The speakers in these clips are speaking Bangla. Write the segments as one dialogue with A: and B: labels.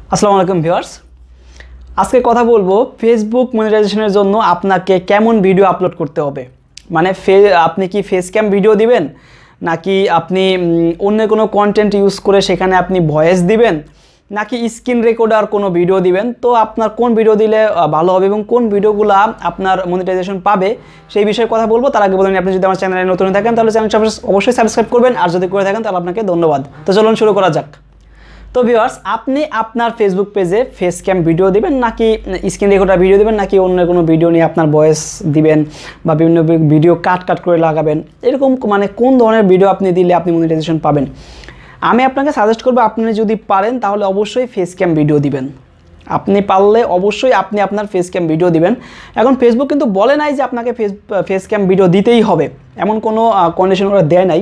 A: আসসালামু আলাইকুম ভিউয়ার্স, আজকে কথা বলবো ফেসবুক মনিটাইজেশনের জন্য আপনাকে কেমন ভিডিও আপলোড করতে হবে। মানে আপনি কি ফেস ক্যাম ভিডিও দিবেন, নাকি আপনি অন্য কোনো কন্টেন্ট ইউজ করে সেখানে আপনি ভয়েস দিবেন, নাকি স্ক্রিন রেকর্ডার কোনো ভিডিও দিবেন। তো আপনার কোন ভিডিও দিলে ভালো হবে এবং কোন ভিডিওগুলো আপনার মনিটাইজেশন পাবে সেই বিষয়ে কথা বলবো। তার আগে বলুন, আপনি যদি আমার চ্যানেলে নতুন থাকেন তাহলে চ্যানেলটা অবশ্যই সাবস্ক্রাইব করবেন, আর যদি করে থাকেন তাহলে আপনাকে ধন্যবাদ। তো চলুন শুরু করা যাক। তো ভিউয়ার্স, আপনি আপনার ফেসবুক পেজে ফেস ক্যাম ভিডিও দিবেন, নাকি স্ক্রিন রেকর্ডার ভিডিও দিবেন, নাকি অন্য কোনো ভিডিও নিয়ে আপনার ভয়েস দিবেন বা বিভিন্ন ভিডিও কাট করে লাগাবেন, এরকম মানে কোন ধরনের ভিডিও আপনি দিলে আপনি মনিটাইজেশন পাবেন। আমি আপনাকে সাজেস্ট করবো, আপনি যদি পারেন তাহলে অবশ্যই ফেস ক্যাম ভিডিও দিবেন। আপনি পারলে অবশ্যই আপনি আপনার ফেস ক্যাম ভিডিও দিবেন। এখন ফেসবুক কিন্তু বলে নাই যে আপনাকে ফেস ক্যাম ভিডিও দিতেই হবে, এমন কোনো কন্ডিশন ওরা দেয় নাই।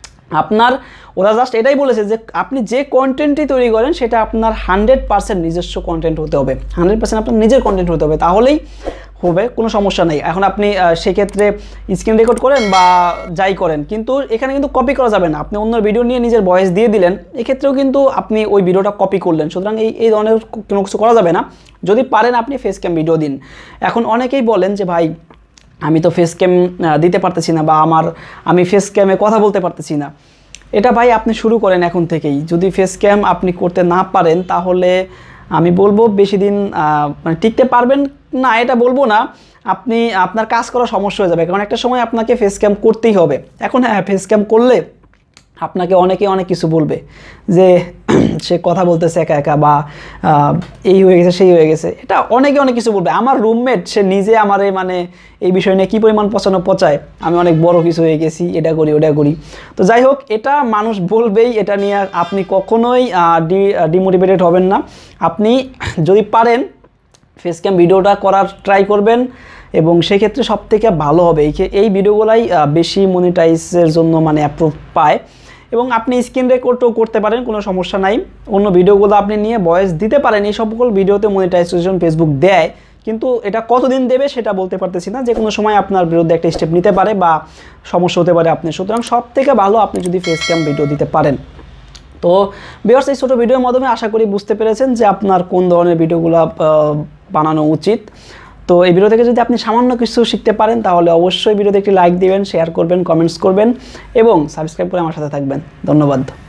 A: ওরা জাস্ট এটাই বলেছে যে আপনি যে কন্টেন্টই তৈরি করেন সেটা আপনার 100% নিজস্ব কন্টেন্ট হতে হবে, 100% আপনার নিজের কন্টেন্ট হতে হবে, তাহলেই হবে, কোনো সমস্যা নেই। এখন আপনি সেক্ষেত্রে স্ক্রিন রেকর্ড করেন বা যাই করেন, কিন্তু এখানে কিন্তু কপি করা যাবে না। আপনি অন্য ভিডিও নিয়ে নিজের ভয়েস দিয়ে দিলেন, এক্ষেত্রেও কিন্তু আপনি ওই ভিডিওটা কপি করলেন, সুতরাং এই ধরনের কোনো কিছু করা যাবে না। যদি পারেন আপনি ফেস ক্যাম ভিডিও দিন। এখন অনেকেই বলেন যে ভাই আমি তো ফেস ক্যাম দিতে পারতেছি না, বা আমি ফেস ক্যামে কথা বলতে পারতেছি না। এটা ভাই আপনি শুরু করেন এখন থেকেই। যদি ফেস ক্যাম আপনি করতে না পারেন তাহলে আমি বলবো বেশি দিন মানে টিকতে পারবেন না, এটা বলবো না। আপনার কাজ করা সমস্যা হয়ে যাবে, কারণ একটা সময় আপনাকে ফেস ক্যাম করতেই হবে। এখন হ্যাঁ, ফেস ক্যাম করলে আপনাকে অনেকে অনেক কিছু বলবে যে সে কথা বলতেছে একা একা, বা এই হয়ে গেছে সেই হয়ে গেছে, এটা অনেকে অনেক কিছু বলবে। আমার রুমমেট সে নিজে আমারে মানে এই বিষয় নিয়ে কী পরিমাণ পচায়, আমি অনেক বড় কিছু হয়ে গেছি, এটা করি ওটা করি। তো যাই হোক, এটা মানুষ বলবেই, এটা নিয়ে আপনি কখনোই ডিমোটিভেটেড হবেন না। আপনি যদি পারেন ফেস ক্যাম ভিডিওটা করার ট্রাই করবেন, এবং সেক্ষেত্রে সবথেকে ভালো হবে। এই ভিডিওগুলাই বেশি মনিটাইজের জন্য মানে অ্যাপ্রুভ পায়। এবং আপনি স্ক্রিন রেকর্ডও করতে পারেন, কোনো সমস্যা নাই। অন্য ভিডিওগুলো আপনি নিয়ে ভয়েস দিতে পারেন। এই সকল ভিডিওতে মনিটাইজেশন ফেসবুক দেয়, কিন্তু এটা কতদিন দেবে সেটা বলতে পারতেছি না। যে কোনো সময় আপনার বিরুদ্ধে একটা স্টেপ নিতে পারে বা সমস্যা হতে পারে আপনার। সুতরাং সব থেকে ভালো আপনি যদি ফেস ক্যাম ভিডিও দিতে পারেন। তো ভিউয়ার্স, এই ছোটো ভিডিওর মাধ্যমে আশা করি বুঝতে পেরেছেন যে আপনার কোন ধরনের ভিডিওগুলো বানানো উচিত। তো এই ভিডিও থেকে যদি আপনি সামান্য কিছু শিখতে পারেন তাহলে অবশ্যই ভিডিওতে একটি লাইক দিবেন, শেয়ার করবেন, কমেন্টস করবেন এবং সাবস্ক্রাইব করে আমার সাথে থাকবেন। ধন্যবাদ।